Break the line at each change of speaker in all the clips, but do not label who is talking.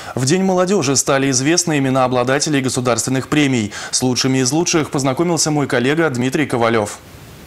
В День молодежи стали известны имена обладателей государственных премий. С лучшими из лучших познакомился мой коллега Дмитрий Ковалев.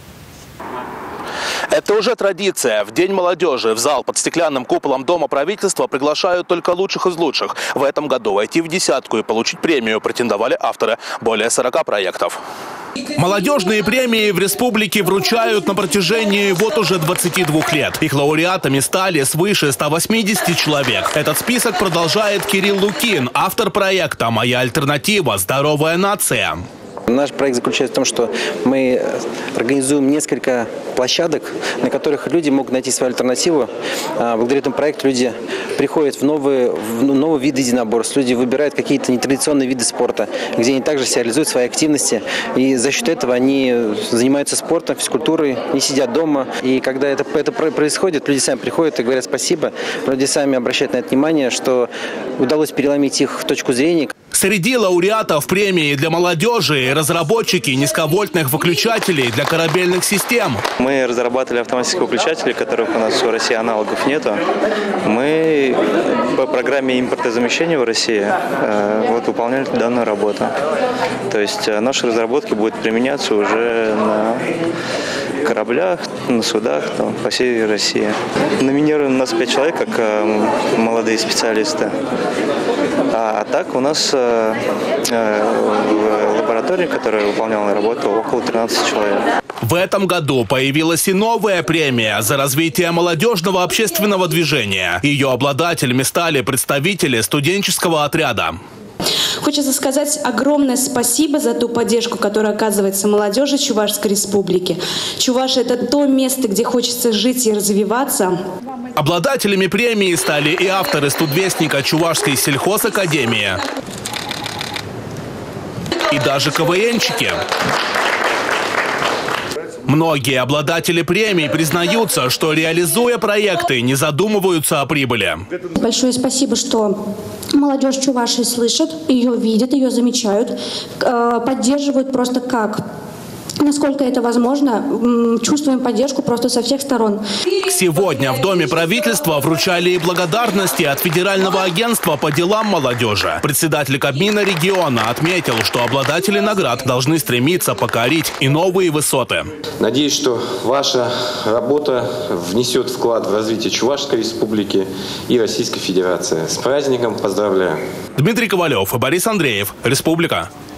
Это уже традиция. В День молодежи в зал под стеклянным куполом Дома правительства приглашают только лучших из лучших. В этом году войти в десятку и получить премию претендовали авторы более 40 проектов.
Молодежные премии в республике вручают на протяжении уже 22 лет. Их лауреатами стали свыше 180 человек. Этот список продолжает Кирилл Лукин, автор проекта «Моя альтернатива. Здоровая нация».
Наш проект заключается в том, что мы организуем несколько площадок, на которых люди могут найти свою альтернативу. Благодаря этому проекту люди приходят в новые виды единоборств, люди выбирают какие-то нетрадиционные виды спорта, где они также себя реализуют свои активности. И за счет этого они занимаются спортом, физкультурой, не сидят дома. И когда это происходит, люди сами приходят и говорят спасибо. Люди сами обращают на это внимание, что удалось переломить их точку зрения.
Среди лауреатов премии для молодежи разработчики низковольтных выключателей для корабельных систем.
Мы разрабатывали автоматические выключатели, которых у нас в России аналогов нету. Мы по программе импортозамещения в России выполняли данную работу. То есть наши разработки будут применяться уже на кораблях, на судах по всей России. Номинировано у нас 5 человек, как молодые специалисты. А так у нас в лаборатории, которая выполняла работу, около 13 человек.
В этом году появилась и новая премия за развитие молодежного общественного движения. Ее обладателями стали представители студенческого отряда.
Хочется сказать огромное спасибо за ту поддержку, которая оказывается молодежи Чувашской республики. Чувашия – это то место, где хочется жить и развиваться.
Обладателями премии стали и авторы студвестника Чувашской сельхозакадемии, и даже КВНчики. Многие обладатели премий признаются, что, реализуя проекты, не задумываются о прибыли.
Большое спасибо, что молодежь Чувашии слышит, ее видят, ее замечают, поддерживают просто как. Насколько это возможно, чувствуем поддержку просто со всех сторон.
Сегодня в Доме правительства вручали и благодарности от Федерального агентства по делам молодежи. Председатель Кабмина региона отметил, что обладатели наград должны стремиться покорить и новые высоты.
Надеюсь, что ваша работа внесет вклад в развитие Чувашской республики и Российской Федерации. С праздником поздравляю.
Дмитрий Ковалев и Борис Андреев. Республика.